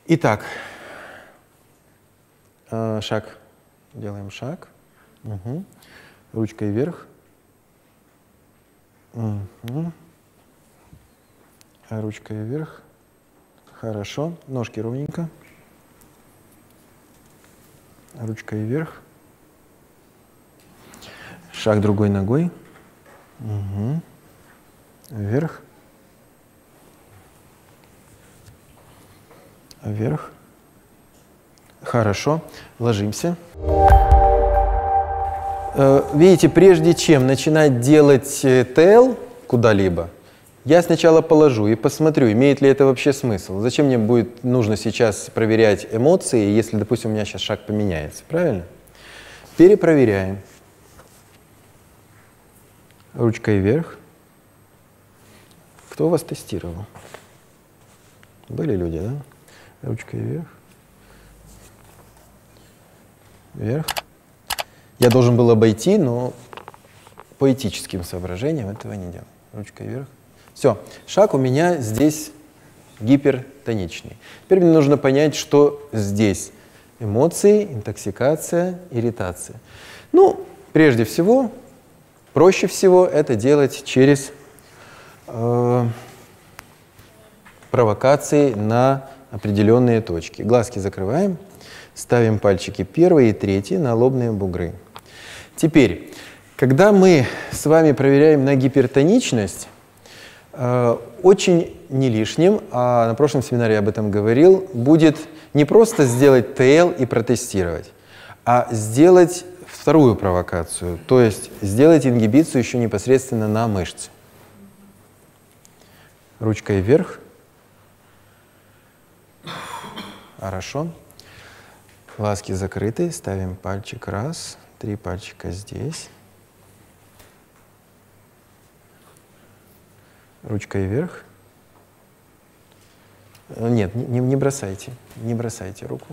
Итак, шаг. Делаем шаг. Угу. Ручкой вверх. Угу. Ручкой вверх. Хорошо. Ножки ровненько. Ручкой вверх. Шаг другой ногой. Угу. Вверх. Вверх. Хорошо. Ложимся. Видите, прежде чем начинать делать ТЛ куда-либо, я сначала положу и посмотрю, имеет ли это вообще смысл. Зачем мне будет нужно сейчас проверять эмоции, если, допустим, у меня сейчас шаг поменяется. Правильно? Перепроверяем. Ручкой вверх. Кто вас тестировал? Были люди, да? Ручкой вверх. Вверх. Я должен был обойти, но по этическим соображениям этого не делал. Ручкой вверх. Все. Шаг у меня здесь гипертоничный. Теперь мне нужно понять, что здесь. Эмоции, интоксикация, ирритация. Ну, прежде всего, проще всего это делать через провокации на определенные точки. Глазки закрываем, ставим пальчики первый и третий на лобные бугры. Теперь, когда мы с вами проверяем на гипертоничность, очень не лишним, а на прошлом семинаре я об этом говорил, будет не просто сделать ТЛ и протестировать, а сделать вторую провокацию, то есть сделать ингибицию еще непосредственно на мышце. Ручкой вверх. Хорошо. Глазки закрыты. Ставим пальчик. Раз. 3 пальчика здесь. Ручкой вверх. Нет, не бросайте. Не бросайте руку.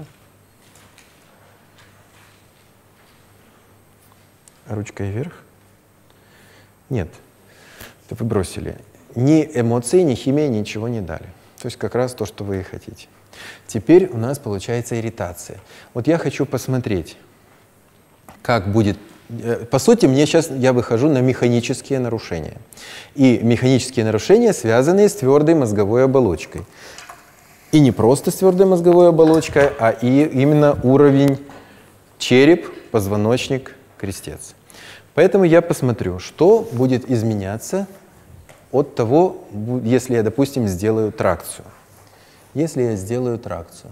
Ручкой вверх. Нет, это вы бросили. Ни эмоции, ни химия ничего не дали. То есть как раз то, что вы и хотите. Теперь у нас получается ирритация. Вот я хочу посмотреть, как будет. По сути, я выхожу на механические нарушения. И механические нарушения, связанные с твердой мозговой оболочкой. И не просто с твердой мозговой оболочкой, а и именно уровень череп, позвоночник, крестец. Поэтому я посмотрю, что будет изменяться от того, если я, допустим, сделаю тракцию. Если я сделаю тракцию.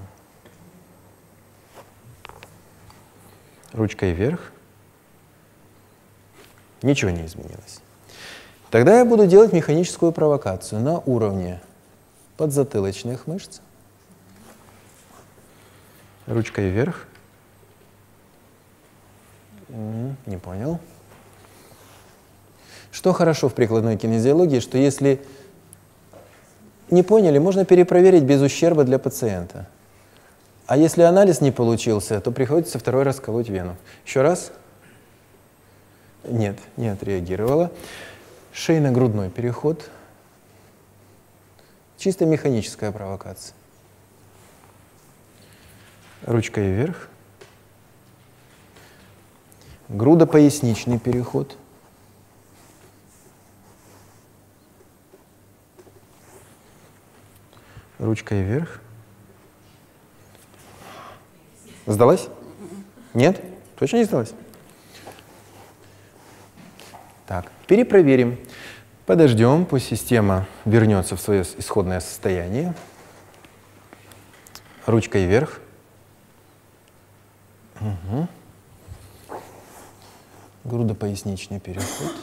Ручкой вверх. Ничего не изменилось. Тогда я буду делать механическую провокацию на уровне подзатылочных мышц. Ручкой вверх. Не понял. Что хорошо в прикладной кинезиологии, что если не поняли, можно перепроверить без ущерба для пациента. А если анализ не получился, то приходится второй раз колоть вену. Еще раз. Нет, не отреагировала. Шейно-грудной переход. Чисто механическая провокация. Ручкой вверх. Грудопоясничный переход. Ручкой вверх. Сдалась? Нет? Точно не сдалась? Так, перепроверим. Подождем, пусть система вернется в свое исходное состояние. Ручкой вверх. Угу. Грудопоясничный переход.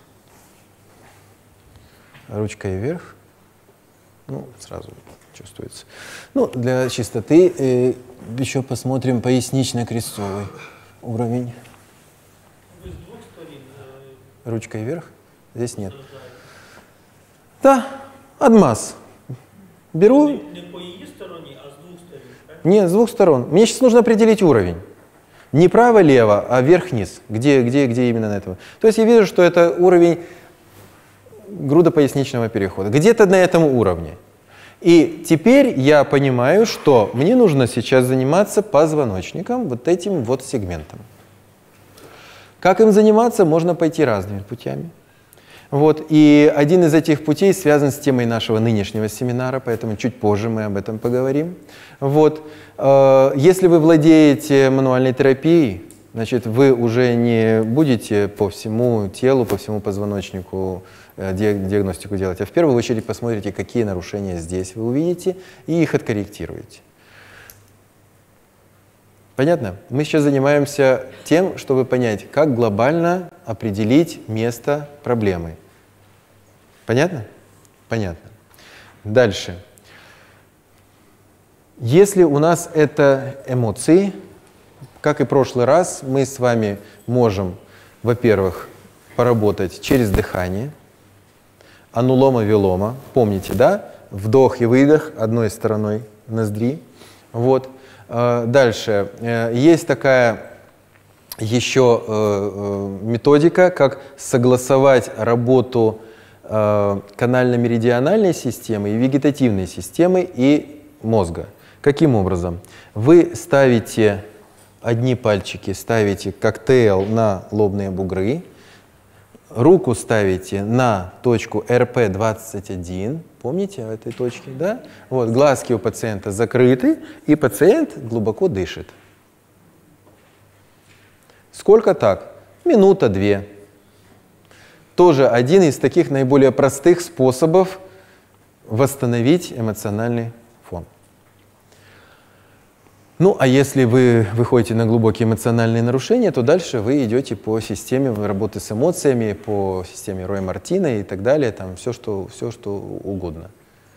Ручкой вверх. Ну, сразу чувствуется. Ну, для чистоты еще посмотрим пояснично-крестцовый уровень. Вы с двух сторон? Ручкой вверх? Здесь нет. Да, адмаз. Беру. Не по ее стороне, а с двух сторон? Так? Нет, с двух сторон. Мне сейчас нужно определить уровень. Не право-лево, а вверх-вниз. Где именно на этом? То есть я вижу, что это уровень грудопоясничного перехода. Где-то на этом уровне. И теперь я понимаю, что мне нужно сейчас заниматься позвоночником, вот этим вот сегментом. Как им заниматься, можно пойти разными путями. Вот. И один из этих путей связан с темой нашего нынешнего семинара, поэтому чуть позже мы об этом поговорим. Вот. Если вы владеете мануальной терапией, значит, вы уже не будете по всему телу, по всему позвоночнику диагностику делать, а в первую очередь посмотрите, какие нарушения здесь вы увидите, и их откорректируете. Понятно? Мы сейчас занимаемся тем, чтобы понять, как глобально определить место проблемы. Понятно? Понятно. Дальше. Если у нас это эмоции, как и в прошлый раз, мы с вами можем, во-первых, поработать через дыхание, анулома-вилома. Помните, да? Вдох и выдох одной стороной ноздри. Вот. Дальше. Есть такая еще методика, как согласовать работу канально-меридиональной системы и вегетативной системы и мозга. Каким образом? Вы ставите одни пальчики, ставите коктейл на лобные бугры, руку ставите на точку РП-21, помните о этой точке, да? Вот, глазки у пациента закрыты, и пациент глубоко дышит. Сколько так? Минута-две. Тоже один из таких наиболее простых способов восстановить эмоциональный фон. Ну, а если вы выходите на глубокие эмоциональные нарушения, то дальше вы идете по системе работы с эмоциями, по системе Роя Мартина и так далее, там все, что угодно.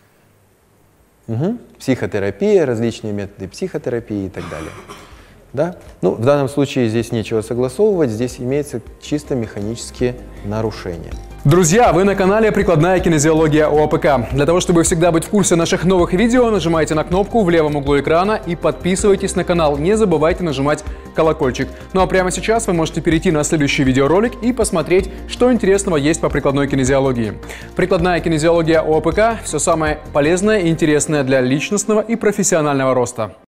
Психотерапия, различные методы психотерапии и так далее. Да? Ну, в данном случае здесь нечего согласовывать, здесь имеются чисто механические нарушения. Друзья, вы на канале «Прикладная кинезиология ОАПК». Для того, чтобы всегда быть в курсе наших новых видео, нажимайте на кнопку в левом углу экрана и подписывайтесь на канал. Не забывайте нажимать колокольчик. Ну а прямо сейчас вы можете перейти на следующий видеоролик и посмотреть, что интересного есть по прикладной кинезиологии. Прикладная кинезиология ОАПК – все самое полезное и интересное для личностного и профессионального роста.